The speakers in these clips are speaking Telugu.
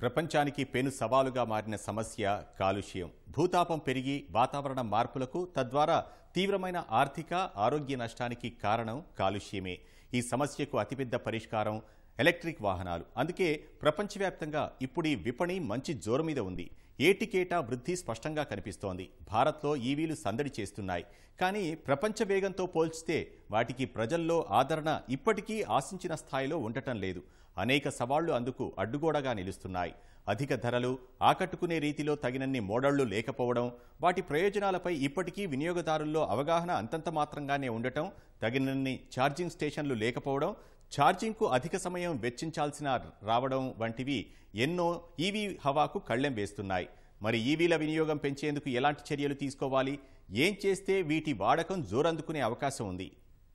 ప్రపంచానికి పెను సవాలుగా మారిన సమస్య కాలుష్యం. భూతాపం పెరిగి వాతావరణ మార్పులకు తద్వారా తీవ్రమైన ఆర్థిక ఆరోగ్య నష్టానికి కారణం కాలుష్యమే. ఈ సమస్యకు అతిపెద్ద పరిష్కారం ఎలక్ట్రిక్ వాహనాలు. అందుకే ప్రపంచవ్యాప్తంగా ఇప్పుడు ఈ విపణి మంచి జోరు మీద ఉంది. ఏటికేటా వృద్ధి స్పష్టంగా కనిపిస్తోంది. భారత్లో ఈవీలు సందడి చేస్తున్నాయి. కానీ ప్రపంచ వేగంతో పోల్చితే వాటికి ప్రజల్లో ఆదరణ ఇప్పటికీ ఆశించిన స్థాయిలో ఉండటం లేదు. అనేక సవాళ్లు అందుకు అడ్డుగోడగా నిలుస్తున్నాయి. అధిక ధరలు, ఆకట్టుకునే రీతిలో తగినన్ని మోడళ్లు లేకపోవడం, వాటి ప్రయోజనాలపై ఇప్పటికీ వినియోగదారుల్లో అవగాహన అంతంత మాత్రంగానే ఉండటం, తగినన్ని ఛార్జింగ్ స్టేషన్లు లేకపోవడం, ఛార్జింగ్కు అధిక సమయం వెచ్చించాల్సిన రావడం వంటివి ఎన్నో ఈవీ హవాకు కళ్లెం వేస్తున్నాయి. మరి ఈవీల వినియోగం పెంచేందుకు ఎలాంటి చర్యలు తీసుకోవాలి? ఏం చేస్తే వీటి వాడకం జోరందుకునే అవకాశం ఉంది?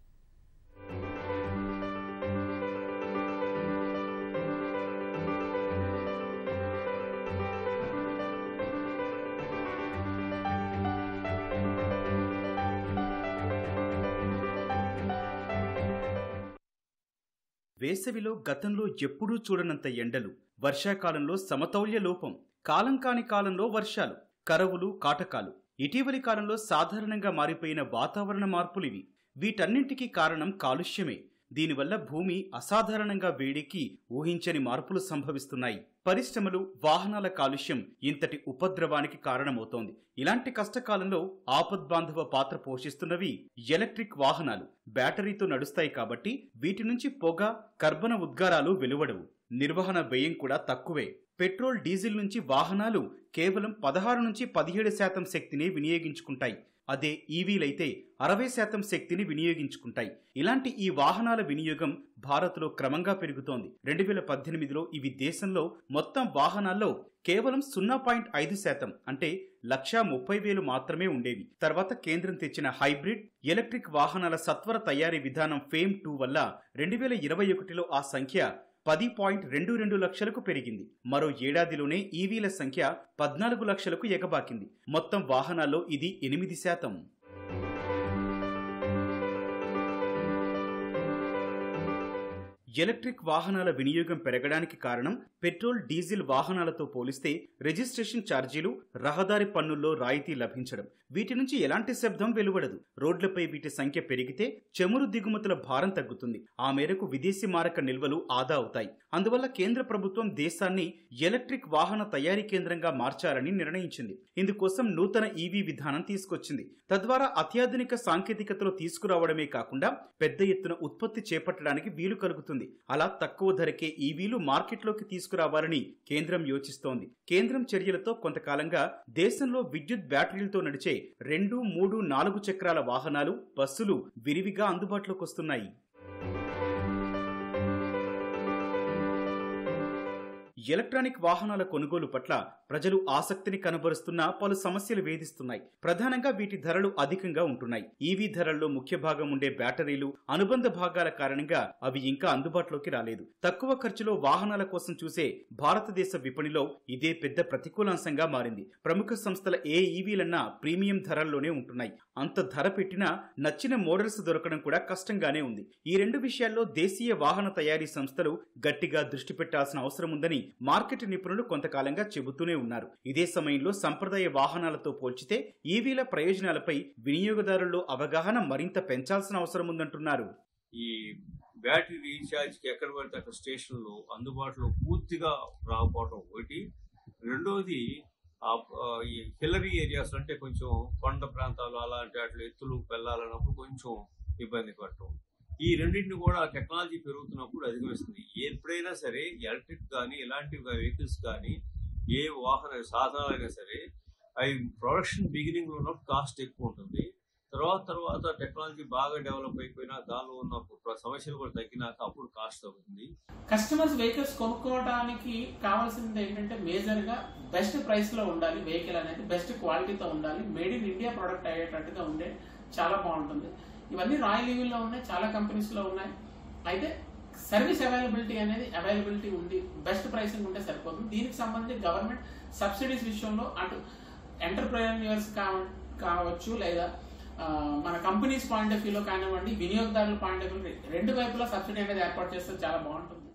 వేసవిలో గతంలో ఎప్పుడూ చూడనంత ఎండలు, వర్షాకాలంలో సమతౌల్య లోపం, కాలం కాని కాలంలో వర్షాలు, కరవులు, కాటకాలు, ఇటీవలి కాలంలో సాధారణంగా మారిపోయిన వాతావరణ మార్పులివి. వీటన్నింటికీ కారణం కాలుష్యమే. దీనివల్ల భూమి అసాధారణంగా వేడెక్కి ఊహించని మార్పులు సంభవిస్తున్నాయి. పరిశ్రమలు, వాహనాల కాలుష్యం ఇంతటి ఉపద్రవానికి కారణమవుతోంది. ఇలాంటి కష్టకాలంలో ఆపద్బాంధవ పాత్ర పోషిస్తున్నవి ఎలక్ట్రిక్ వాహనాలు. బ్యాటరీతో నడుస్తాయి కాబట్టి వీటి నుంచి పొగ, కర్బన ఉద్గారాలు వెలువడవు. నిర్వహణ వ్యయం కూడా తక్కువే. పెట్రోల్, డీజిల్ నుంచి వాహనాలు కేవలం 16 నుంచి 17% శక్తిని వినియోగించుకుంటాయి. అదే ఈవీలైతే 60% శక్తిని వినియోగించుకుంటాయి. ఇలాంటి ఈ వాహనాల వినియోగం భారత్లో క్రమంగా పెరుగుతోంది. 2018లో ఇవి దేశంలో మొత్తం వాహనాల్లో కేవలం 0.5% అంటే 1,30,000 మాత్రమే ఉండేవి. తర్వాత కేంద్రం తెచ్చిన హైబ్రిడ్, ఎలక్ట్రిక్ వాహనాల సత్వర తయారీ విధానం ఫేమ్ 2 వల్ల 2021లో ఆ సంఖ్య 10.22 లక్షలకు పెరిగింది. మరో ఏడాదిలోనే ఈవీల సంఖ్య 14 లక్షలకు ఎగబాకింది. మొత్తం వాహనాల్లో ఇది 8%. ఎలక్ట్రిక్ వాహనాల వినియోగం పెరగడానికి కారణం పెట్రోల్, డీజిల్ వాహనాలతో పోలిస్తే రిజిస్ట్రేషన్ ఛార్జీలు, రహదారి పన్నుల్లో రాయితీ లభించడం. వీటి నుంచి ఎలాంటి శబ్దం వెలువడదు. రోడ్లపై వీటి సంఖ్య పెరిగితే చమురు దిగుమతుల భారం తగ్గుతుంది. ఆ మేరకు విదేశీ మారక నిల్వలు ఆదా అవుతాయి. అందువల్ల కేంద్ర ప్రభుత్వం దేశాన్ని ఎలక్ట్రిక్ వాహన తయారీ కేంద్రంగా మార్చాలని నిర్ణయించింది. ఇందుకోసం నూతన ఈవీ విధానం తీసుకొచ్చింది. తద్వారా అత్యాధునిక సాంకేతికతలో తీసుకురావడమే కాకుండా పెద్ద ఎత్తున ఉత్పత్తి చేపట్టడానికి వీలు కలుగుతుంది. అలా తక్కువ ధరకే ఈవీలు మార్కెట్లోకి తీసుకురావాలని కేంద్రం యోచిస్తోంది. కేంద్రం చర్యలతో కొంతకాలంగా దేశంలో విద్యుత్ బ్యాటరీలతో నడిచే 2, 3, 4 చక్రాల వాహనాలు, బస్సులు విరివిగా అందుబాటులోకి వస్తున్నాయి. ఎలక్ట్రానిక్ వాహనాల కొనుగోలు పట్ల ప్రజలు ఆసక్తిని కనబరుస్తున్న పలు సమస్యలు వేధిస్తున్నాయి. ప్రధానంగా వీటి ధరలు అధికంగా ఉంటున్నాయి. ఈవీ ధరల్లో ముఖ్య భాగం ఉండే బ్యాటరీలు, అనుబంధ భాగాల కారణంగా అవి ఇంకా అందుబాటులోకి రాలేదు. తక్కువ ఖర్చులో వాహనాల కోసం చూసే భారతదేశ విపణిలో ఇదే పెద్ద ప్రతికూలాంశంగా మారింది. ప్రముఖ సంస్థల ఏ ఈవీలన్నా ప్రీమియం ధరల్లోనే ఉంటున్నాయి. అంత ధర పెట్టినా నచ్చిన మోడల్స్ దొరకడం కూడా కష్టంగానే ఉంది. ఈ రెండు విషయాల్లో దేశీయ వాహన తయారీ సంస్థలు గట్టిగా దృష్టి పెట్టాల్సిన అవసరం ఉందని మార్కెట్ నిపుణులు కొంతకాలంగా చెబుతూనే ఉన్నారు. ఇదే సమయంలో సంప్రదాయ వాహనాలతో పోల్చితే ఈవీల ప్రయోజనాలపై వినియోగదారుల్లో అవగాహన మరింత పెంచాల్సిన అవసరం ఉందంటున్నారు. ఈ బ్యాటరీ రీఛార్జ్ కి ఎక్కడ పడితే అక్కడ స్టేషన్లు అందుబాటులో పూర్తిగా రాకపోవడం ఒకటి. రెండోది ఈ హిల్లరీ ఏరియాస్ అంటే కొంచెం కొండ ప్రాంతాలు అలాంటి అట్లా ఎత్తులు వెళ్ళాలన్నప్పుడు కొంచెం ఇబ్బంది పడటం. ఈ రెండింటిని కూడా టెక్నాలజీ పెరుగుతున్నప్పుడు అధిగమిస్తుంది. ఎప్పుడైనా సరే ఎలక్ట్రిక్ కానీ ఇలాంటి వెహికల్స్ కానీ ఏ వాహన సాధనాలైనా సరే అవి ప్రొడక్షన్ బిగినింగ్ లో ఉన్నప్పుడు కాస్ట్ ఎక్కువ ఉంటుంది. తర్వాత టెక్నాలజీ బాగా డెవలప్ అయిపోయినా దానిలో ఉన్న సమస్యలు కూడా తగ్గినాక అప్పుడు కాస్ట్ తగ్గుతుంది. కస్టమర్స్ వెహికల్స్ కొనుక్కోవడానికి కావాల్సింది ఏంటంటే మేజర్ గా బెస్ట్ ప్రైస్ లో ఉండాలి. వెహికల్ అనేది బెస్ట్ క్వాలిటీతో ఉండాలి. మేడ్ ఇన్ ఇండియా ప్రొడక్ట్ అయ్యేటట్టుగా ఉండే చాలా బాగుంటుంది. ఇవన్నీ రాయల్ ఈవీలో ఉన్నాయి, చాలా కంపెనీస్ లో ఉన్నాయి. అయితే సర్వీస్ అవైలబిలిటీ ఉంది, బెస్ట్ ప్రైసింగ్ ఉంటే సరిపోతుంది. దీనికి సంబంధించి గవర్నమెంట్ సబ్సిడీస్ విషయంలో అటు ఎంటర్ప్రెన్యూర్స్ కావచ్చు, లేదా మన కంపెనీస్ పాయింట్ ఆఫ్ వ్యూలో కానివ్వండి, వినియోగదారుల పాయింట్ ఆఫ్ వ్యూ రెండు వైపులా సబ్సిడీ అనేది ఏర్పాటు చేస్తే చాలా బాగుంటుంది.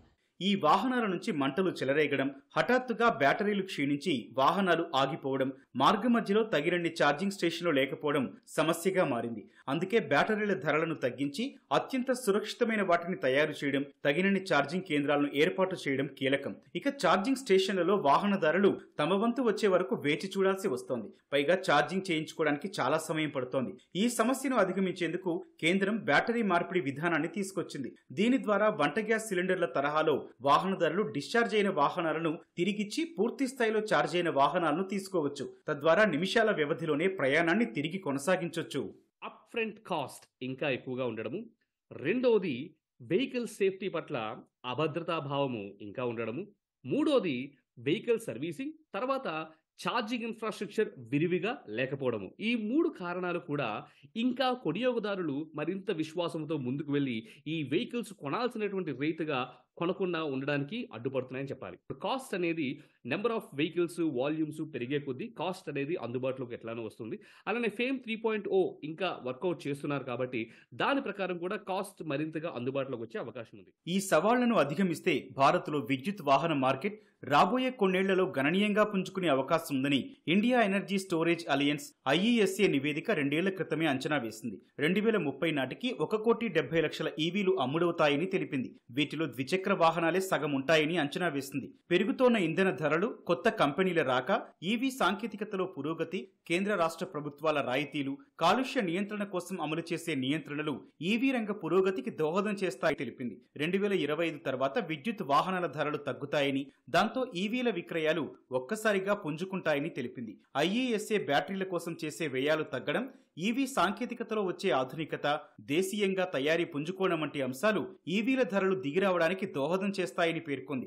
ఈ వాహనాల నుంచి మంటలు చెలరేగడం, హఠాత్తుగా బ్యాటరీలు క్షీణించి వాహనాలు ఆగిపోవడం, మార్గ మధ్యలో తగినన్ని ఛార్జింగ్ స్టేషన్లు లేకపోవడం సమస్యగా మారింది. అందుకే బ్యాటరీల ధరలను తగ్గించి అత్యంత సురక్షితమైన వాటిని తయారు చేయడం, తగినన్ని ఛార్జింగ్ కేంద్రాలను ఏర్పాటు చేయడం కీలకం. ఇక ఛార్జింగ్ స్టేషన్లలో వాహనదారులు తమ వంతు వచ్చే వరకు వేచి చూడాల్సి వస్తోంది. పైగా ఛార్జింగ్ చేయించుకోవడానికి చాలా సమయం పడుతోంది. ఈ సమస్యను అధిగమించేందుకు కేంద్రం బ్యాటరీ మార్పిడి విధానాన్ని తీసుకొచ్చింది. దీని ద్వారా వంట గ్యాస్ సిలిండర్ల తరహాలో వాహనదారులు డిశ్చార్జ్ అయిన వాహనాలను తిరిగిచ్చి పూర్తి స్థాయిలో ఛార్జ్ అయిన వాహనాలను తీసుకోవచ్చు. తద్వారా నిమిషాల వ్యవధిలోనే ప్రయాణాన్ని తిరిగి కొనసాగించొచ్చు. అప్ ఫ్రంట్ కాస్ట్ ఇంకా ఎక్కువగా ఉండడము, రెండోది వెహికల్ సేఫ్టీ పట్ల అభద్రతా భావము ఇంకా ఉండడము, మూడోది వెహికల్ సర్వీసింగ్, తర్వాత ఛార్జింగ్ ఇన్ఫ్రాస్ట్రక్చర్ విరివిగా లేకపోవడము. ఈ 3 కారణాలు కూడా ఇంకా కొనియోగదారులు మరింత విశ్వాసంతో ముందుకు వెళ్ళి ఈ వెహికల్స్ కొనాల్సినటువంటి రేటుగా కొనకుండా ఉండడానికి అడ్డుపడుతున్నాయని చెప్పాలి. కాస్ట్ అనేది నెంబర్ ఆఫ్ వెహికల్స్ వాల్యూమ్స్ పెరిగే కొద్దీ కాస్ట్ అనేది అందుబాటులోకి ఎట్లానో వస్తుంది. అలానే ఫేమ్ 3.0 ఇంకా వర్కౌట్ చేస్తున్నారు కాబట్టి దాని ప్రకారం కూడా కాస్ట్ మరింతగా అందుబాటులోకి వచ్చే అవకాశం ఉంది. ఈ సవాళ్లను అధిగమిస్తే భారత్లో విద్యుత్ వాహన మార్కెట్ రాబోయే కొన్నేళ్లలో గణనీయంగా పుంజుకునే అవకాశం ఉందని India energy storage alliance IESA నివేదిక 2 ఏళ్ల క్రితమే అంచనా వేసింది. 2030 నాటికి 1,70,00,000 ఈవీలు అమ్ముడవుతాయని తెలిపింది. వీటిలో ద్విచక్ర వాహనాలే సగం ఉంటాయని అంచనా వేసింది. పెరుగుతోన్న ఇంధన ధరలు, కొత్త కంపెనీల రాక, ఈవీ సాంకేతికతలో పురోగతి, కేంద్ర రాష్ట్ర ప్రభుత్వాల రాయితీలు, కాలుష్య నియంత్రణ కోసం అమలు చేసే నియంత్రణలు ఈవీ రంగ పురోగతికి దోహదం చేస్తాయని తెలిపింది. 2025 తర్వాత విద్యుత్ వాహనాల ధరలు తగ్గుతాయని, దాంతో ఈవీల విక్రయాలు ఒక్కసారిగా పుంజుకుంటాయని తెలిపింది. IESA బ్యాటరీల కోసం చేసే వ్యయాలు తగ్గడం, ఈవీ సాంకేతికతలో వచ్చే ఆధునికత, దేశీయంగా తయారీ పుంజుకోవడం వంటి అంశాలు ఈవీల ధరలు దిగిరావడానికి దోహదం చేస్తాయని పేర్కొంది.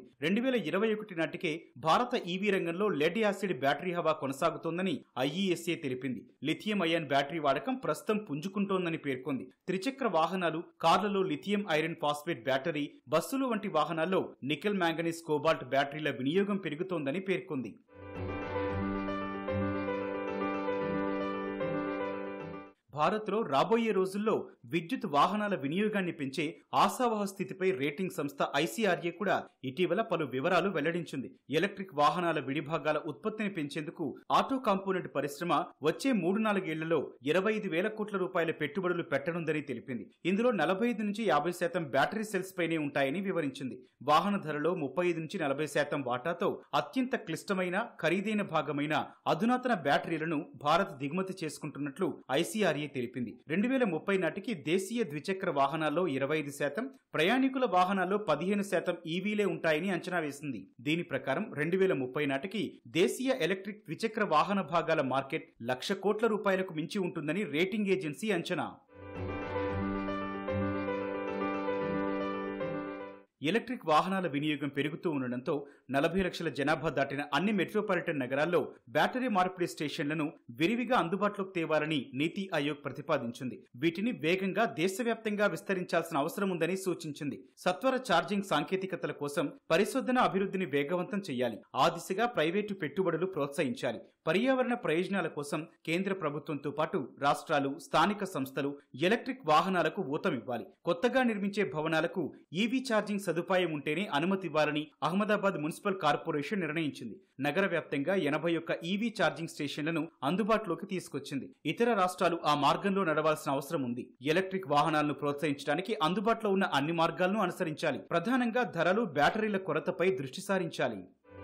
2021 నాటికే భారత ఈవీ రంగంలో లెడ్ యాసిడ్ బ్యాటరీ హవా కొనసాగుతోందని IESA తెలిపింది. లిథియం అయాన్ బ్యాటరీ వాడకం ప్రస్తుతం పుంజుకుంటోందని పేర్కొంది. త్రిచక్ర వాహనాలు, కార్లలో లిథియం ఐరన్ ఫాస్ఫేట్ బ్యాటరీ, బస్సులు వంటి వాహనాల్లో నికెల్ మ్యాంగనీస్ కోబాల్ట్ బ్యాటరీల వినియోగం పెరుగుతోందని పేర్కొంది. భారత్లో రాబోయే రోజుల్లో విద్యుత్ వాహనాల వినియోగాన్ని పెంచే ఆశావహ స్థితిపై రేటింగ్ సంస్థ ICRA కూడా ఇటీవల పలు వివరాలు వెల్లడించింది. ఎలక్ట్రిక్ వాహనాల విడిభాగాల ఉత్పత్తిని పెంచేందుకు ఆటో కాంపోనెంట్ పరిశ్రమ వచ్చే 3-4 ఏళ్లలో 25,000 కోట్ల రూపాయల పెట్టుబడులు పెట్టనుందని తెలిపింది. ఇందులో 45-50% బ్యాటరీ సెల్స్ పైనే ఉంటాయని వివరించింది. వాహన ధరలో 35-40% వాటాతో అత్యంత క్లిష్టమైన, ఖరీదైన భాగమైన అధునాతన బ్యాటరీలను భారత్ దిగుమతి చేసుకుంటున్నట్లు ICRA తెలిపింది. 2030 నాటికి దేశీయ ద్విచక్ర వాహనాల్లో 25%, ప్రయాణికుల వాహనాల్లో 15% ఈవీలే ఉంటాయని అంచనా వేసింది. దీని ప్రకారం 2030 నాటికి దేశీయ ఎలక్ట్రిక్ ద్విచక్ర వాహన భాగాల మార్కెట్ 1,00,000 కోట్ల రూపాయలకు మించి ఉంటుందని రేటింగ్ ఏజెన్సీ అంచనా. ఎలక్ట్రిక్ వాహనాల వినియోగం పెరుగుతూ ఉండడంతో 40 లక్షల జనాభా దాటిన అన్ని మెట్రోపాలిటన్ నగరాల్లో బ్యాటరీ మార్పిడి స్టేషన్లను విరివిగా అందుబాటులోకి తేవాలని నీతి ఆయోగ్ ప్రతిపాదించింది. వీటిని వేగంగా దేశవ్యాప్తంగా విస్తరించాల్సిన అవసరం ఉందని సూచించింది. సత్వర ఛార్జింగ్ సాంకేతికతల కోసం పరిశోధన అభివృద్ధిని వేగవంతం చేయాలి. ఆ దిశగా ప్రైవేటు పెట్టుబడులు ప్రోత్సహించాలి. పర్యావరణ ప్రయోజనాల కోసం కేంద్ర ప్రభుత్వంతో పాటు రాష్ట్రాలు, స్థానిక సంస్థలు ఎలక్ట్రిక్ వాహనాలకు ఊతమివ్వాలి. కొత్తగా నిర్మించే భవనాలకు ఈవీ ఛార్జింగ్ సదుపాయం ఉంటేనే అనుమతి ఇవ్వాలని అహ్మదాబాద్ మున్సిపల్ కార్పొరేషన్ నిర్ణయించింది. నగర వ్యాప్తంగా 81 ఈవీ ఛార్జింగ్ స్టేషన్లను అందుబాటులోకి తీసుకొచ్చింది. ఇతర రాష్ట్రాలు ఆ మార్గంలో నడవాల్సిన అవసరం ఉంది. ఎలక్ట్రిక్ వాహనాలను ప్రోత్సహించడానికి అందుబాటులో ఉన్న అన్ని మార్గాలను అనుసరించాలి. ప్రధానంగా ధరలు, బ్యాటరీల కొరతపై దృష్టి సారించాలి.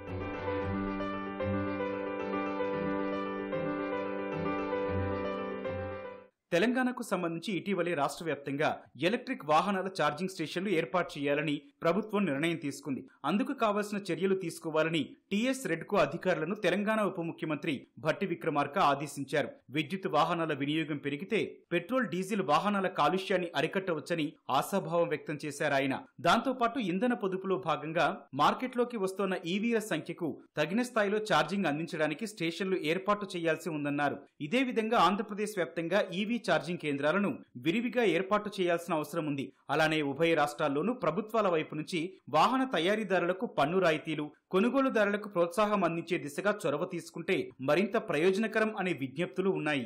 తెలంగాణకు సంబంధించి ఇటీవలే రాష్ట్ర వ్యాప్తంగా ఎలక్ట్రిక్ వాహనాల ఛార్జింగ్ స్టేషన్లు ఏర్పాటు చేయాలని ప్రభుత్వం నిర్ణయం తీసుకుంది. అందుకు కావాల్సిన చర్యలు తీసుకోవాలని టీఎస్ రెడ్కో అధికారులను తెలంగాణ ఉప ముఖ్యమంత్రి భట్టి విక్రమార్క ఆదేశించారు. విద్యుత్ వాహనాల వినియోగం పెరిగితే పెట్రోల్, డీజిల్ వాహనాల కాలుష్యాన్ని అరికట్టవచ్చని ఆశాభావం వ్యక్తం చేశారు ఆయన. దాంతోపాటు ఇంధన పొదుపులో భాగంగా మార్కెట్లోకి వస్తోన్న ఈవీల సంఖ్యకు తగిన స్థాయిలో ఛార్జింగ్ అందించడానికి స్టేషన్లు ఏర్పాటు చేయాల్సి ఉందన్నారు. ఇదే విధంగా ఆంధ్రప్రదేశ్ వ్యాప్తంగా ఈవీ ఛార్జింగ్ కేంద్రాలను విరివిగా ఏర్పాటు చేయాల్సిన అవసరం ఉంది. అలానే ఉభయ రాష్ట్రాల్లోనూ ప్రభుత్వాల వైపు నుంచి వాహన తయారీదారులకు పన్ను రాయితీలు, కొనుగోలుదారులకు ప్రోత్సాహం అందించే దిశగా చొరవ తీసుకుంటే మరింత ప్రయోజనకరం అనే విజ్ఞప్తులు ఉన్నాయి.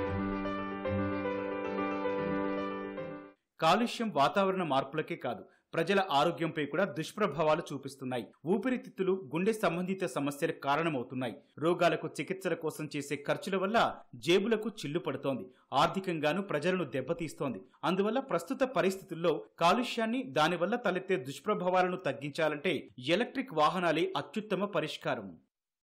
కాలుష్యం వాతావరణ మార్పులకే కాదు, ప్రజల ఆరోగ్యంపై కూడా దుష్ప్రభావాలు చూపిస్తున్నాయి. ఊపిరితిత్తులు, గుండె సంబంధిత సమస్యలకు కారణమవుతున్నాయి. రోగాలకు చికిత్సల కోసం చేసే ఖర్చుల వల్ల జేబులకు చిల్లు పడుతోంది. ఆర్థికంగానూ ప్రజలను దెబ్బతీస్తోంది. అందువల్ల ప్రస్తుత పరిస్థితుల్లో కాలుష్యాన్ని, దానివల్ల తలెత్తే దుష్ప్రభావాలను తగ్గించాలంటే ఎలక్ట్రిక్ వాహనాలే అత్యుత్తమ పరిష్కారం.